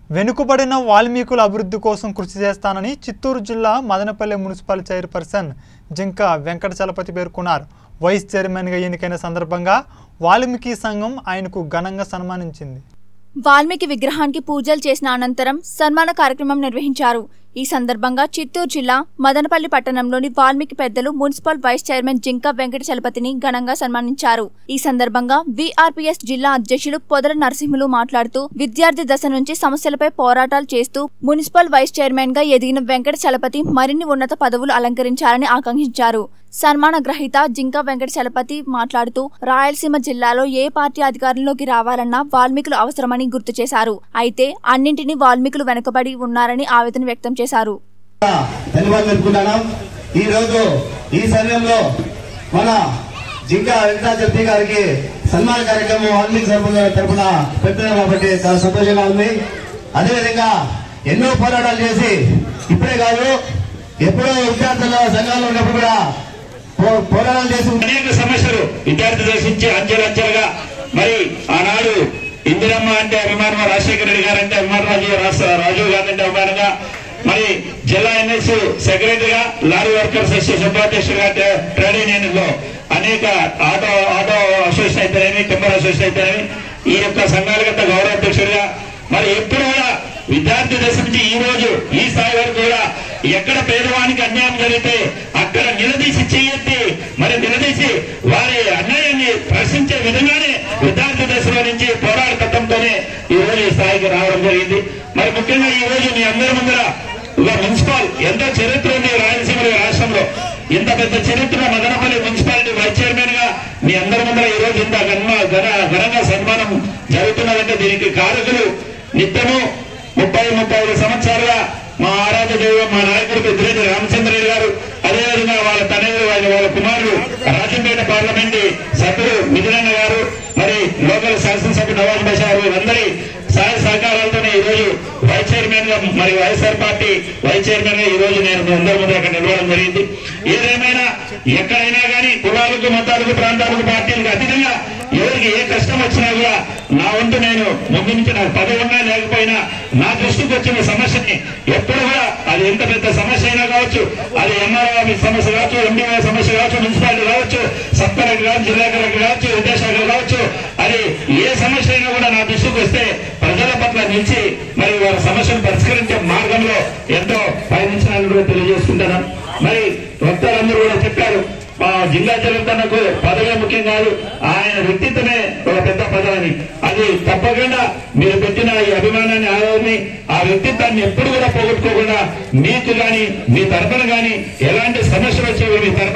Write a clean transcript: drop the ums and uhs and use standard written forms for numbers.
వెనుకబడిన వాల్మీకుల అభివృద్ధి కోసం కృషి చేస్తానని చిత్తూరు జిల్లా మదనపల్లి మున్సిపల్ చైర్పర్సన్ జింక వెంకట చలపతి పేర్కొన్నారు. వైస్ చైర్మన్గా ఎన్నికైన సందర్భంగా వాల్మీకి సంఘం ఆయనకు ఘనంగా సన్మానించింది. వాల్మీకి విగ్రహానికి పూజలు చేసిన అనంతరం సన్మాన కార్యక్రమం నిర్వహించారు. ఈ సందర్భంగా చిత్తూరు జిల్లా మదనపల్లి పట్టణంలోని వాల్మీకి పెద్దలు మున్సిపల్ వైస్ చైర్మన్ జింక వెంకట చలపతిని ఘనంగా సన్మానించారు. ఈ సందర్భంగా వీఆర్పీఎస్ జిల్లా అధ్యక్షులు పొదల నరసింహులు మాట్లాడుతూ విద్యార్థి దశ నుంచి సమస్యలపై పోరాటాలు చేస్తూ మున్సిపల్ వైస్ చైర్మన్ గా ఎదిగిన వెంకట చలపతి మరిన్ని ఉన్నత పదవులు అలంకరించాలని ఆకాంక్షించారు. సన్మాన గ్రహీత జింక వెంకట చలపతి మాట్లాడుతూ రాయలసీమ జిల్లాలో ఏ పార్టీ అధికారంలోకి రావాలన్నా వాల్మీకులు అవసరమని గుర్తు చేశారు. అయితే అన్నింటినీ వాల్మీకులు వెనుకబడి ఉన్నారని ఆవేదన వ్యక్తం చేశారు. ఈ రోజు ఈ సమయంలో మన జింక వెంకట చలపతి గారికి సన్మాన కార్యక్రమం వాల్మీకి తరఫున పెడుతున్నాం కాబట్టి చాలా సంతోషంగా ఉంది. అదేవిధంగా ఎన్నో పోరాటాలు చేసి ఇప్పుడే కాదు ఎప్పుడో విద్యార్థుల సంఘాలు ఉన్నప్పుడు కూడా పోరాటాలు చేసి అనేక సమస్యలు విద్యార్థి దర్శించి అంచెలంచెలుగా మరి ఆనాడు ఇందిరమ్మ అంటే అభిమానం, రాజశేఖర రెడ్డి గారు అంటే అభిమానం, రాజీవ్ గాంధీ అంటే అభిమానంగా, మరి జిల్లా ఎన్ఎస్ సెక్రటరీగా, లారీ వర్కర్స్ అసోసియేషన్ ఉపాధ్యక్షుడిగా, ట్రేడ్ యూనియన్ లో అనేక ఆటో అసోసియేషన్ అయితేనేమి, టింబర్ అసోసియేషన్ అయితేనేమి, ఈ యొక్క సంఘాలగత గౌరవ అధ్యక్షుడిగా మరి ఎప్పుడు కూడా విద్యార్థి దశ నుంచి ఈ రోజు ఈ స్థాయి వరకు కూడా ఎక్కడ పేదవానికి అన్యాయం జరిగితే అక్కడ నిలదీసి చేయెత్తి మరి నిలదీసి వారి అన్యాయాన్ని ప్రశ్నించే విధంగానే విద్యార్థి దశలో నుంచి పోరాట తత్వంతోనే ఈ రోజు ఈ స్థాయికి రావడం జరిగింది. మరి ముఖ్యంగా ఈ రోజు మీ అందరి ముందర మున్సిపల్ ఎంతో చరిత్ర ఉంది. రాయలసీమ రాష్ట్రంలో ఇంత పెద్ద చరిత్ర మదనపల్లి మున్సిపాలిటీ వైస్ చైర్మన్ గా మీ అందరి ముందర ఈ రోజు ఇంత ఘనంగా సన్మానం జరుగుతున్నదంటే దీనికి కారకులు నిత్యము 30-35 సంవత్సరాలుగా మా ఆరాధ్య దైవం మా నాయకుడు పెద్దిరెడ్డి రామచంద్రరెడ్డి గారు, అదేవిధంగా వాళ్ళ తనయుడు వాళ్ళ కుమారుడు రాజంపేట పార్లమెంట్ సభ్యులు మిథునన్న గారు, మరి లోకల్ శాసనసభ్యులు నవాజ్ బాషా గారు, వీరందరి సహాయ సహకారాలతోనే ఈ రోజు వైస్ చైర్మన్ గా మరి వైఎస్ఆర్ పార్టీ వైస్ చైర్మన్ గా ఈ రోజు నేను అందరి ముందు అక్కడ నిలవడం జరిగింది. ఏదేమైనా ఎక్కడైనా కానీ కులాలకు, మతాలకు, ప్రాంతాలకు, పార్టీలకు అతీతంగా ఎవరికి ఏ కష్టం వచ్చినా కూడా నా వంతు నేను ముందు నుంచి నాకు పదవి ఉన్నా లేకపోయినా నా దృష్టికి వచ్చిన సమస్యని ఎప్పుడు కూడా అది ఎంత పెద్ద సమస్య అయినా కావచ్చు, అది ఎంఆర్ఓ ఆఫీస్ సమస్య కావచ్చు, ఎండిఓ సమస్య కావచ్చు, మున్సిపాలిటీ కావచ్చు, సబ్ కలెక్టర్ కావచ్చు, జిల్లా కలెక్టర్ కావచ్చు, విద్యాశాఖ కావచ్చు, అది ఏ సమస్య అయినా కూడా నా దృష్టికి వస్తే ప్రజల పట్ల నిలిచి మరి వారి సమస్యను పరిష్కరించే మార్గంలో ఎంతో పయనించాలని కూడా తెలియజేసుకుంటాను. మరి వక్తలందరూ కూడా చెప్పారు, జిల్లా జగన్కు పదవే ముఖ్యం కాదు, ఆయన వ్యక్తిత్వమే ఒక పెద్ద పదవి. అది తప్పకుండా మీరు పెట్టిన ఈ అభిమానాన్ని, ఆదరణని, ఆ వ్యక్తిత్వాన్ని ఎప్పుడు కూడా పోగొట్టుకోకుండా మీకు గాని మీ తరఫున గాని ఎలాంటి సమస్యలు వచ్చేవి మీ